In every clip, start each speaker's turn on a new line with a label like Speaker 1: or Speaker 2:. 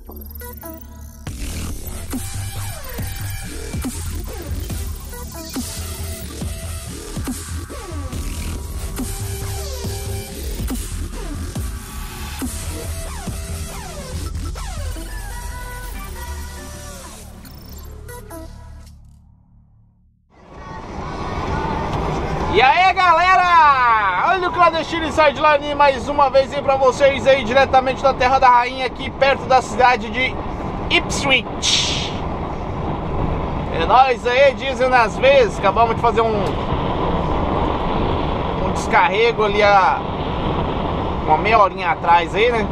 Speaker 1: E aí galera, olha o Clandestino Sideline mais uma vez aí pra vocês aí diretamente da Terra da Rainha, aqui perto da cidade de Ipswich. É nóis aí, dizem nas vezes. Acabamos de fazer um descarrego ali há uma meia horinha atrás aí, né?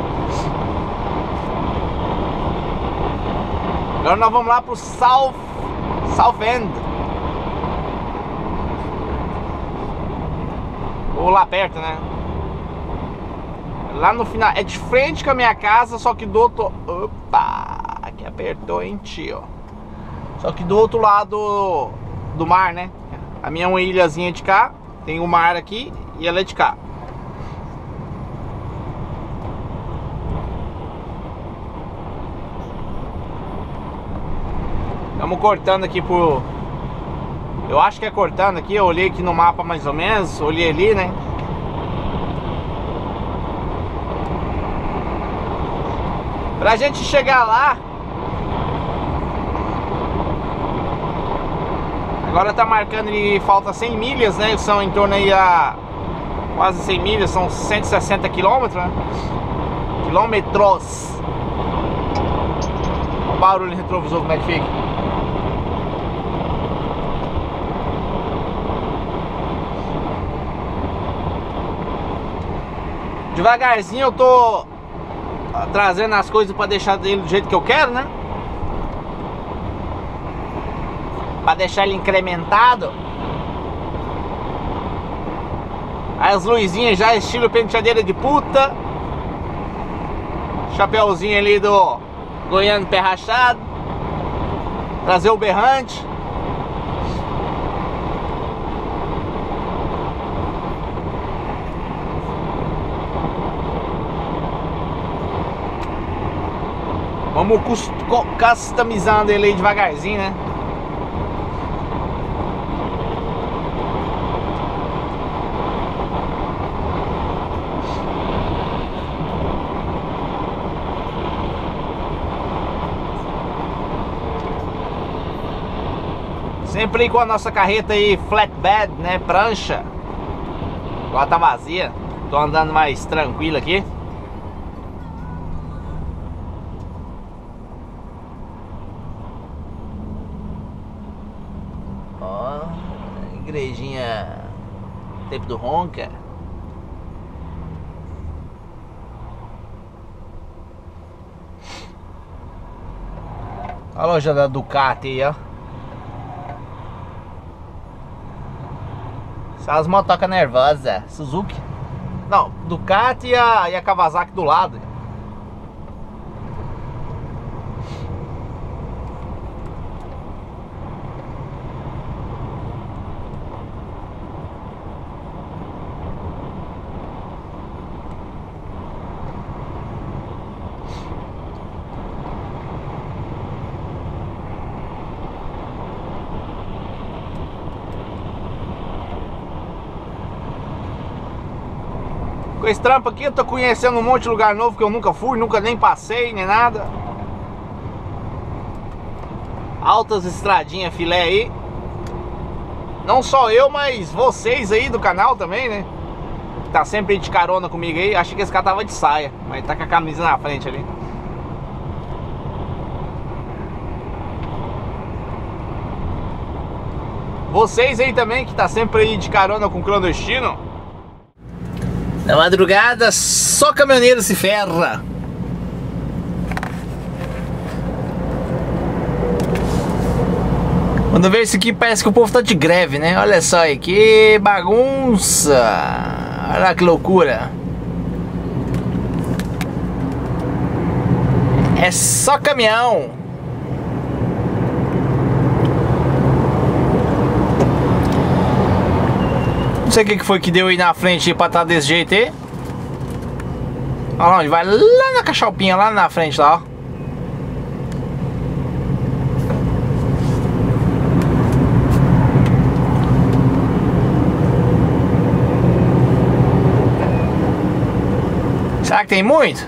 Speaker 1: Agora nós vamos lá pro South End, ou lá perto, né? Lá no final, é de frente com a minha casa, só que do outro... Opa! Aqui apertou, hein, tio? Só que do outro lado do mar, né? A minha é uma ilhazinha de cá, tem o mar aqui e ela é de cá. Estamos cortando aqui por... Eu acho que é cortando aqui, eu olhei aqui no mapa mais ou menos, olhei ali, né? Pra gente chegar lá, agora tá marcando e falta 100 milhas, né? São em torno aí a quase 100 milhas, são 160 quilômetros, né? Quilômetros. Olha o barulho retrovisor, como é que fica. Devagarzinho eu tô trazendo as coisas pra deixar ele do jeito que eu quero, né? Pra deixar ele incrementado. As luzinhas já estilo penteadeira de puta. Chapeuzinho ali do Goiano pé rachado. Trazer o berrante. Vamos customizando ele aí devagarzinho, né? Sempre aí com a nossa carreta aí flatbed, né? Prancha. Agora tá vazia. Tô andando mais tranquilo aqui. Igrejinha Tempo do Ronca. A loja da Ducati aí, ó. São as motocas nervosas. Suzuki. Não, Ducati e a Kawasaki do lado. Com esse trampo aqui eu tô conhecendo um monte de lugar novo que eu nunca fui, nunca nem passei, nem nada. Altas estradinhas filé aí. Não só eu, mas vocês aí do canal também, né? Tá sempre de carona comigo aí. Achei que esse cara tava de saia, mas tá com a camisa na frente ali. Vocês aí também que tá sempre aí de carona com o Clandestino. Na madrugada, só caminhoneiro se ferra. Quando eu vejo isso aqui, parece que o povo tá de greve, né? Olha só aí, que bagunça. Olha que loucura. É só caminhão. Não sei o que foi que deu aí na frente pra estar desse jeito aí. Olha lá onde vai, lá na cachalpinha, lá na frente lá, ó. Será que tem muito?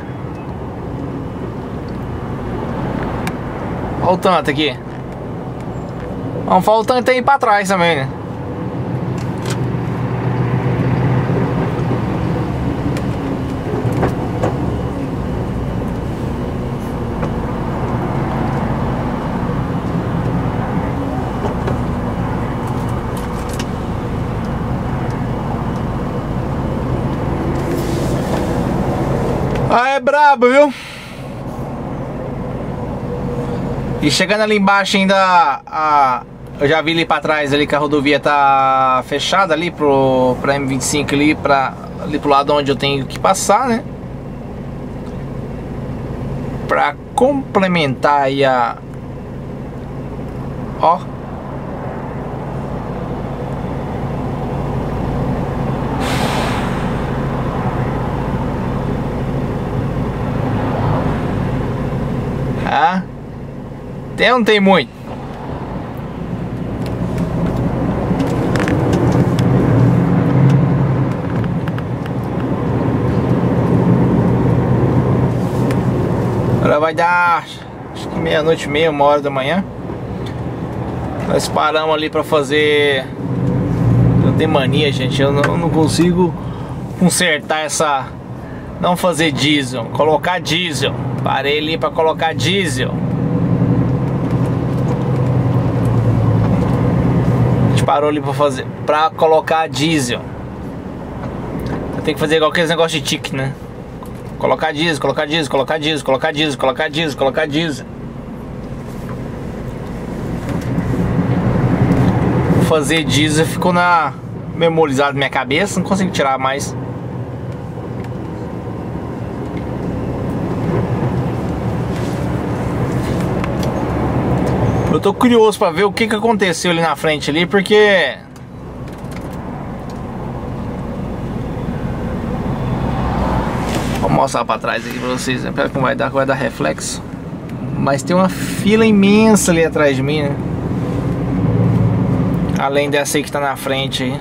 Speaker 1: Olha o tanto aqui. Vamos falar o tanto tem pra trás também, né? Ah, é brabo, viu? E chegando ali embaixo ainda eu já vi ali pra trás ali que a rodovia tá fechada ali pra M25 ali pro lado onde eu tenho que passar, né? Pra complementar aí ó. Ah, tem ou não tem muito? Agora vai dar, acho que meia-noite, meia, 1h da manhã. Nós paramos ali pra fazer. Eu tenho mania, gente. Eu não consigo consertar essa. Não fazer diesel, colocar diesel. Parei ali pra colocar diesel. A gente parou ali pra colocar diesel. Eu tenho que fazer igual aqueles negócios de tique, né? Colocar diesel, colocar diesel, colocar diesel, colocar diesel, colocar diesel, colocar diesel. Fazer diesel ficou memorizado na minha cabeça, não consigo tirar mais. Eu tô curioso pra ver o que aconteceu ali na frente ali, porque vou mostrar pra trás aqui pra vocês, né? Pera que vai dar reflexo. Mas tem uma fila imensa ali atrás de mim, né? Além dessa aí que tá na frente aí.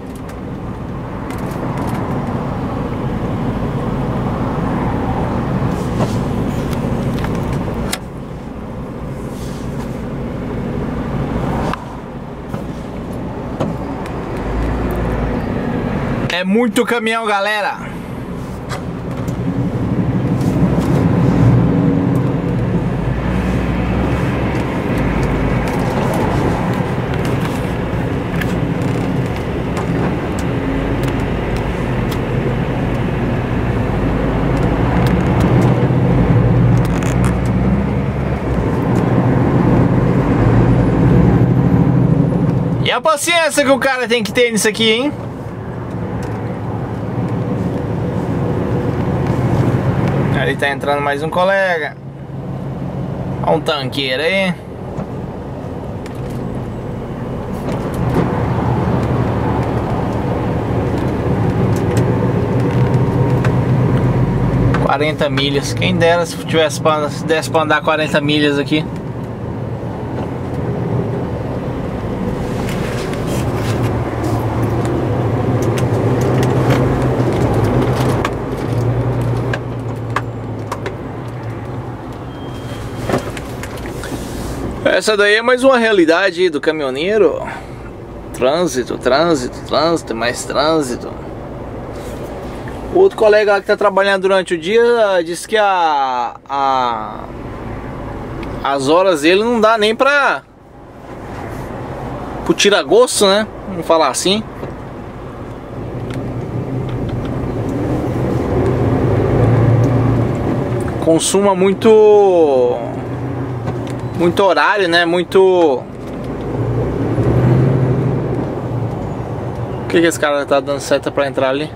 Speaker 1: É muito caminhão, galera. E a paciência que o cara tem que ter nisso aqui, hein? Ali tá entrando mais um colega. Olha um tanqueiro aí. $40 milhas. Quem dera se desse pra andar 40 milhas aqui. Essa daí é mais uma realidade do caminhoneiro. Trânsito, trânsito, trânsito, mais trânsito. O outro colega lá que tá trabalhando durante o dia disse que as horas dele não dá nem pro tira-gosto, né? Vamos falar assim. Consuma muito horário, né? Muito. O que esse cara tá dando seta pra entrar ali?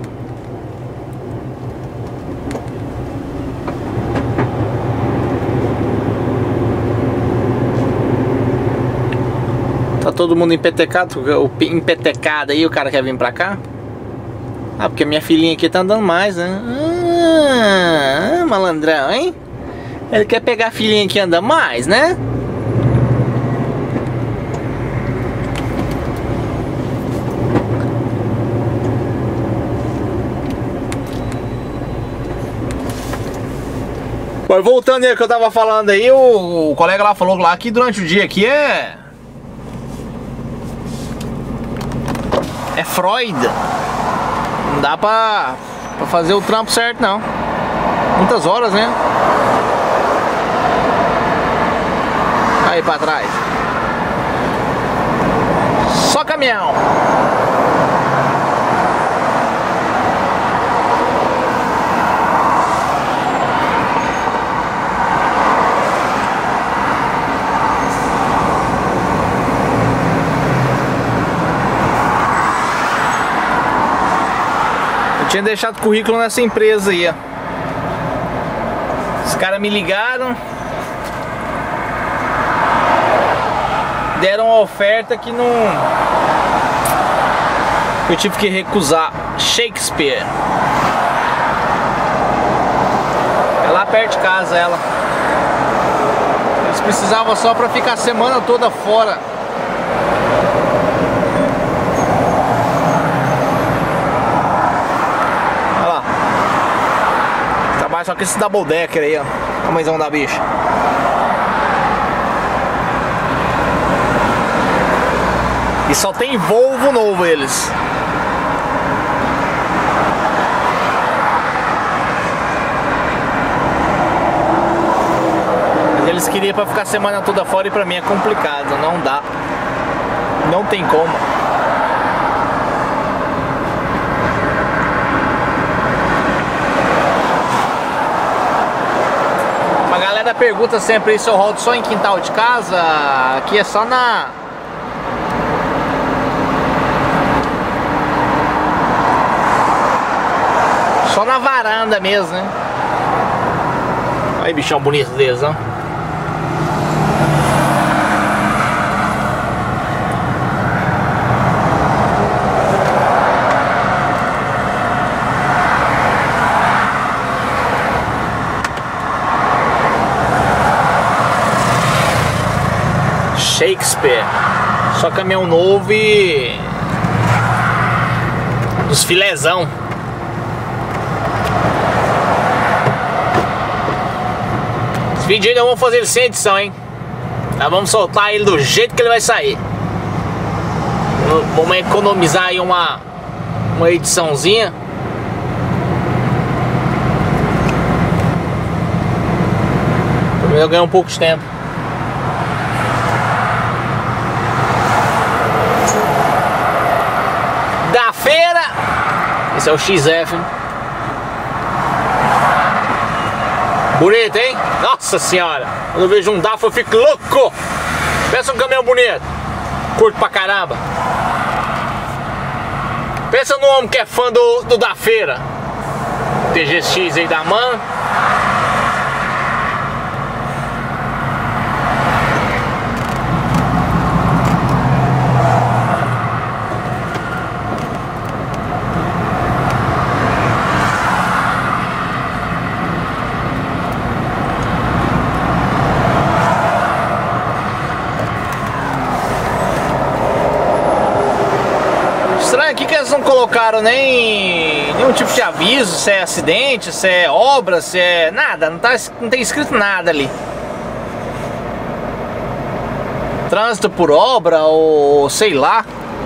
Speaker 1: Tá todo mundo empetecado aí, o cara quer vir pra cá? Ah, porque minha filhinha aqui tá andando mais, né? Ah, malandrão, hein? Ele quer pegar a filhinha que anda mais, né? Mas voltando aí que eu tava falando aí, o colega lá falou lá que durante o dia aqui é Freud. Não dá pra fazer o trampo certo não. Muitas horas, né? Aí pra trás. Só caminhão. Eu tinha deixado currículo nessa empresa aí, ó. Os caras me ligaram, deram uma oferta que não... eu tive que recusar. Shakespeare. É lá perto de casa ela. Eles precisavam só pra ficar a semana toda fora. Olha lá. Trabalha só com esse double decker aí, ó. Tamanhozão da bicha. E só tem Volvo novo eles. Mas eles queriam pra ficar a semana toda fora e pra mim é complicado, não dá. Não tem como. Uma galera pergunta sempre se eu rodo só em quintal de casa. Aqui é só na... só na varanda mesmo, né? Olha bichão bonito deles, ó. Shakespeare. Só caminhão novo e... dos filezão. Esse vídeo ainda vamos fazer ele sem edição, hein? Nós vamos soltar ele do jeito que ele vai sair. Vamos economizar aí uma ediçãozinha. Primeiro eu ganhar um pouco de tempo. Da feira. Esse é o XF. Bonito, hein? Nossa senhora. Quando eu vejo um DAF eu fico louco. Pensa um caminhão bonito. Curto pra caramba. Pensa no homem que é fã do da feira. TGX aí da MAN. Estranho aqui que eles não colocaram nenhum tipo de aviso, se é acidente, se é obra, se é nada, não tem escrito nada ali. Trânsito por obra ou sei lá.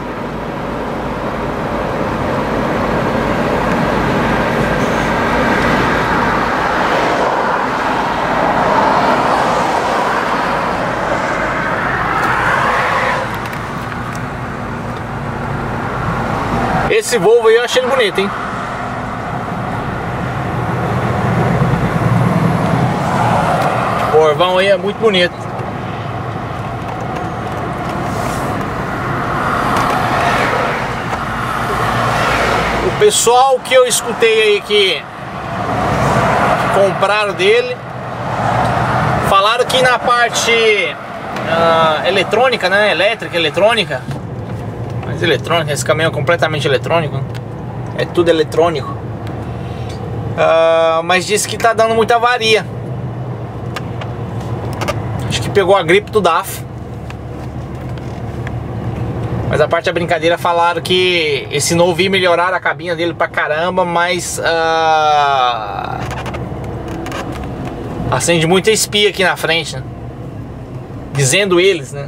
Speaker 1: Esse Volvo aí eu achei ele bonito, hein? O Corvão aí é muito bonito. O pessoal que eu escutei aí que compraram dele falaram que na parte eletrônica, né? Elétrica, eletrônica. Mas eletrônica, esse caminhão é completamente eletrônico. É tudo eletrônico. Mas disse que tá dando muita avaria. Acho que pegou a gripe do DAF. Mas a parte da brincadeira falaram que esse novo ia melhorar a cabine dele pra caramba. Mas Acende muita espia aqui na frente, né? Dizendo eles, né?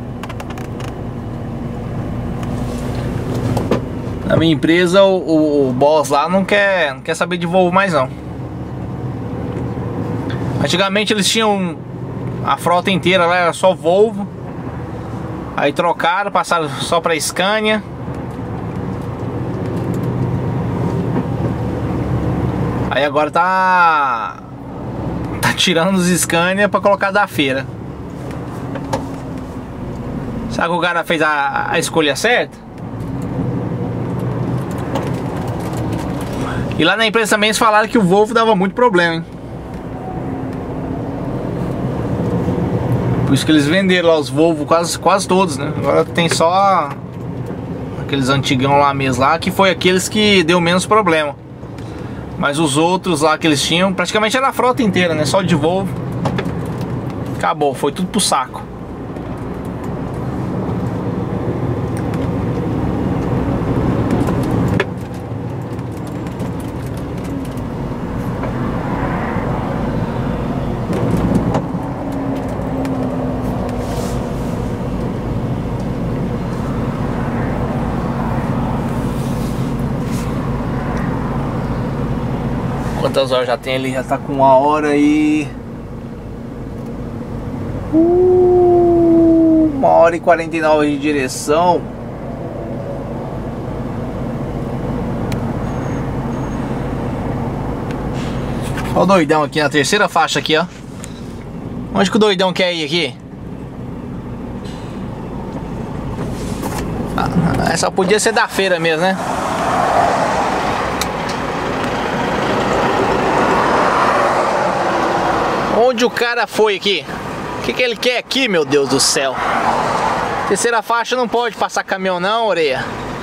Speaker 1: Na minha empresa, o boss lá não quer saber de Volvo mais não. Antigamente eles tinham a frota inteira lá, era só Volvo. Aí trocaram, passaram só pra Scania. Aí agora tá tirando os Scania pra colocar da feira. Será que o cara fez a escolha certa? E lá na empresa também eles falaram que o Volvo dava muito problema, hein? Por isso que eles venderam lá os Volvo quase todos, né? Agora tem só aqueles antigão lá mesmo lá, que foi aqueles que deu menos problema. Mas os outros lá que eles tinham, praticamente era a frota inteira, né? Só de Volvo. Acabou, foi tudo pro saco. Quantas horas já tem ali? Já tá com 1h e... 1h49 de direção. Olha o doidão aqui na terceira faixa aqui, ó. Onde que o doidão quer ir aqui? Essa podia ser da feira mesmo, né? Onde o cara foi aqui? O que ele quer aqui, meu Deus do céu? Terceira faixa não pode passar caminhão não, orelha.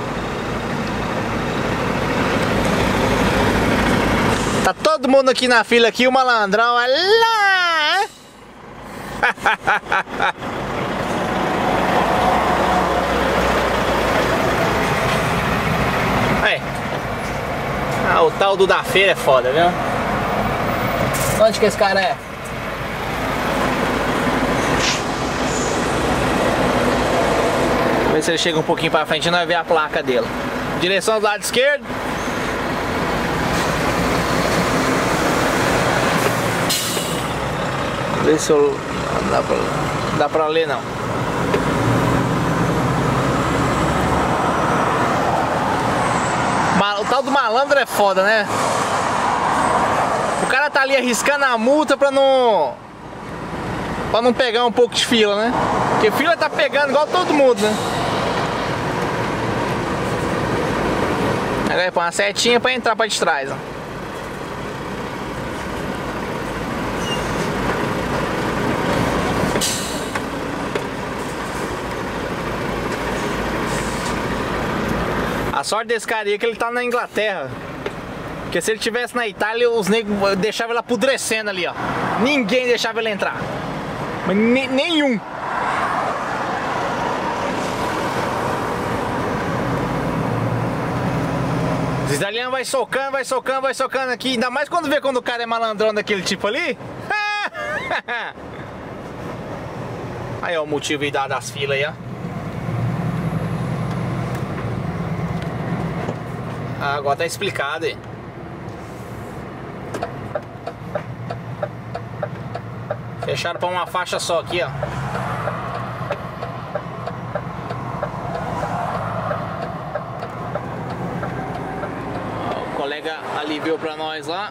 Speaker 1: Tá todo mundo aqui na fila aqui, o malandrão, olha lá! Aí. O tal do da feira é foda, viu? Onde que esse cara é? Vamos ver se ele chega um pouquinho pra frente e nós ver a placa dele. Direção do lado esquerdo. Vamos ver se eu... Não dá pra ler não. O tal do malandro é foda, né? O cara tá ali arriscando a multa pra não pegar um pouco de fila, né? Porque fila tá pegando igual todo mundo, né? Agora põe uma setinha pra entrar pra de trás, ó. A sorte desse cara aí é que ele tá na Inglaterra. Porque se ele tivesse na Itália, os negros deixavam ele apodrecendo ali, ó. Ninguém deixava ele entrar. Mas nenhum. Os italianos vai socando aqui. Ainda mais quando vê quando o cara é malandrão daquele tipo ali. Aí, ó, o motivo aí das filas aí, ó. Agora tá explicado aí. Fecharam pra uma faixa só aqui, ó. O colega aliviou pra nós lá.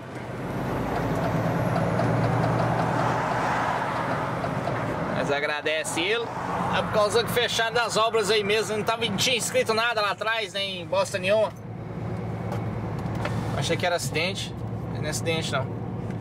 Speaker 1: Mas agradece ele. É por causa que fecharam das obras aí mesmo. Não tinha escrito nada lá atrás, nem bosta nenhuma. Achei que era acidente. Não é acidente não.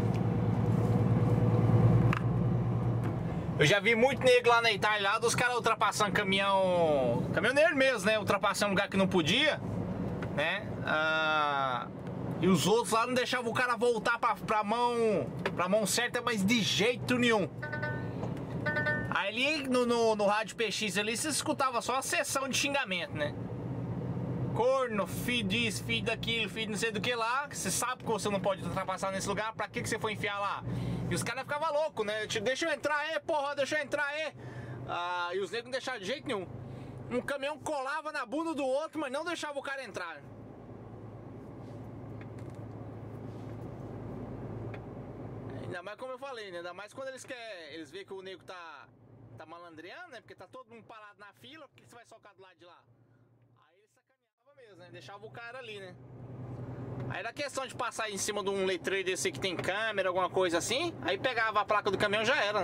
Speaker 1: Eu já vi muito negro lá na Itália, lá dos caras ultrapassando caminhão. Caminhoneiro mesmo, né? Ultrapassando um lugar que não podia, né? E os outros lá não deixavam o cara voltar pra mão certa, mas de jeito nenhum. Aí ali no rádio PX ali, você escutava só a sessão de xingamento, né? Corno, filho disso, filho daquilo, filho não sei do que lá. Você sabe que você não pode ultrapassar nesse lugar. Pra que você foi enfiar lá? E os caras ficavam loucos, né? Deixa eu entrar aí, porra, deixa eu entrar aí. E os negros não deixavam de jeito nenhum. Um caminhão colava na bunda do outro, mas não deixava o cara entrar. Ainda mais como eu falei, né? Ainda mais quando eles veem que o nego tá malandreando, né? Porque tá todo mundo parado na fila, porque você vai socar do lado de lá. Aí ele sacaneava mesmo, né? Deixava o cara ali, né? Aí era questão de passar em cima de um letreiro desse que tem câmera, alguma coisa assim. Aí pegava a placa do caminhão, já era, né?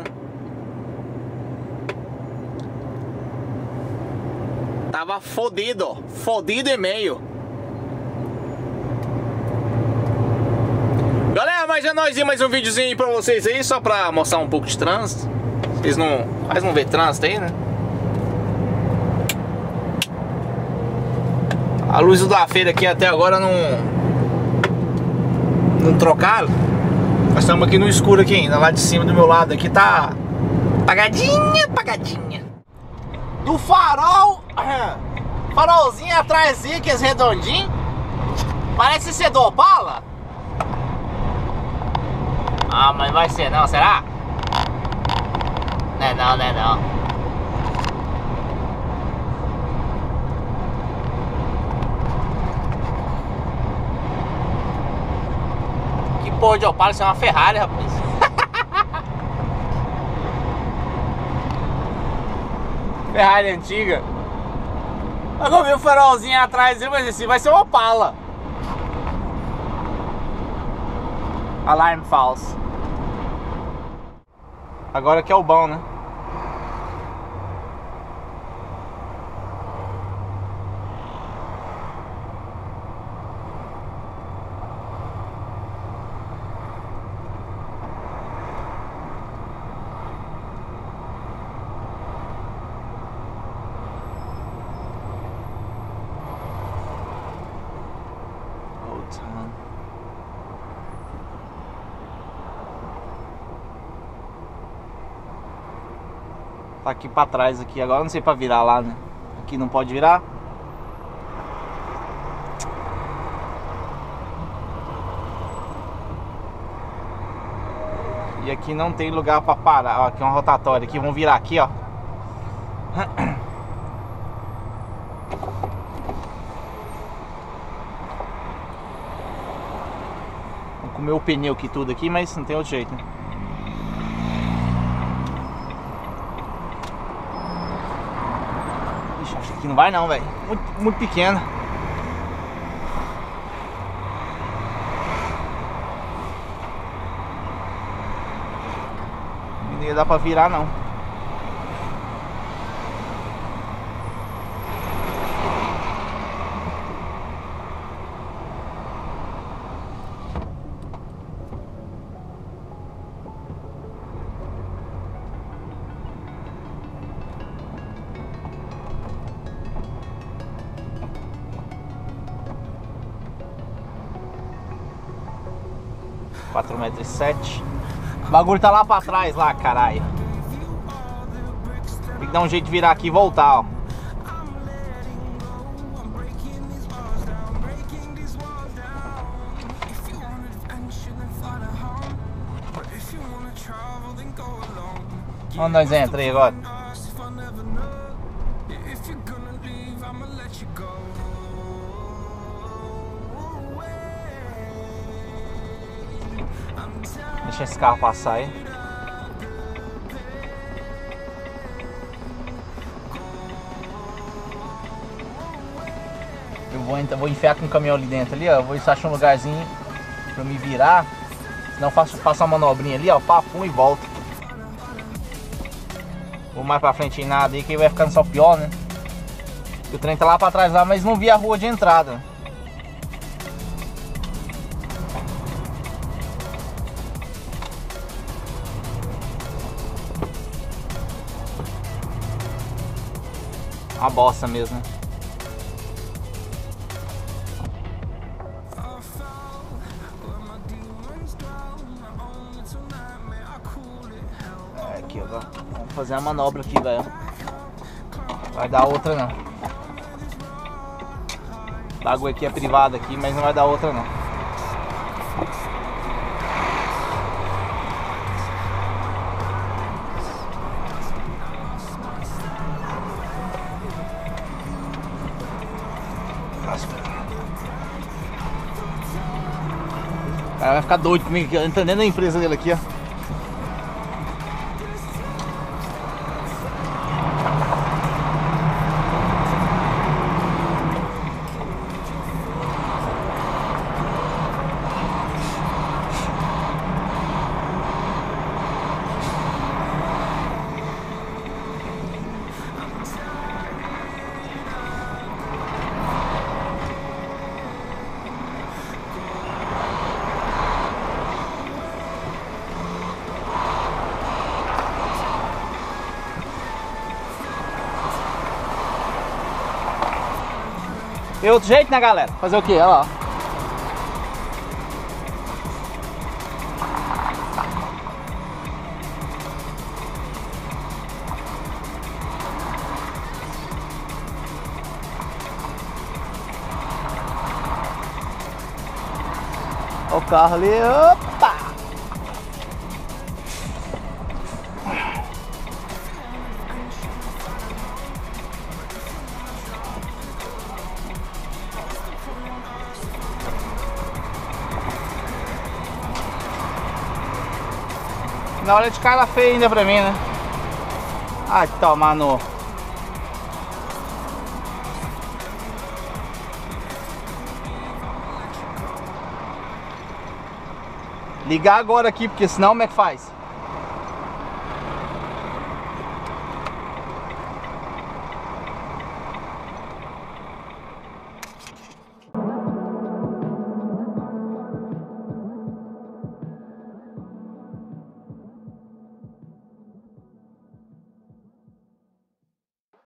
Speaker 1: Tava fodido, ó. Fodido e meio. Galera, mas é nóis, mais um videozinho pra vocês aí, só pra mostrar um pouco de trânsito. Vocês quase não vê trânsito aí, né? A luz da feira aqui até agora não trocaram. Nós estamos aqui no escuro aqui ainda. Lá de cima do meu lado aqui tá apagadinha. Do farol, farolzinho atrás que é redondinho. Parece ser do Opala. Ah, mas vai ser não, será? Não é não. Que porra de Opala, isso é uma Ferrari, rapaz. Ferrari antiga. Agora eu vi o farolzinho atrás, mas assim, vai ser uma Opala. Alarme falso. Agora que é o bom, né? Tá aqui pra trás aqui, agora não sei pra virar lá, né? Aqui não pode virar. E aqui não tem lugar pra parar. Ó, aqui é uma rotatória aqui, vamos virar aqui, ó. Vamos comer o pneu aqui tudo aqui, mas não tem outro jeito, né? Não vai não, velho. Muito pequeno. Não ia dar pra virar não. (4,7 m). O bagulho tá lá pra trás, lá, caralho. Tem que dar um jeito de virar aqui e voltar, ó. Onde nós entra aí agora? Deixa esse carro passar aí. Eu vou enfiar com o caminhão ali dentro ali, ó. Eu vou achar um lugarzinho pra me virar. Senão faço uma manobrinha ali, ó. Papum e volto. Vou mais pra frente em nada aí, que aí vai ficando só pior, né? O trem tá lá pra trás lá, mas não vi a rua de entrada. Uma bosta mesmo, né? Aqui, ó. Vamos fazer a manobra aqui, velho. Vai dar outra não. A água aqui é privada aqui, mas não vai dar outra não. Ela vai ficar doido comigo, entendendo a empresa dele aqui, ó.
Speaker 2: Tem outro jeito, né, galera?
Speaker 1: Fazer o quê? Olha lá.
Speaker 2: Olha o carro ali, opa!
Speaker 1: Na hora de cara feia ainda pra mim, né? Ai, toma no... Ligar agora aqui, porque senão como é que faz?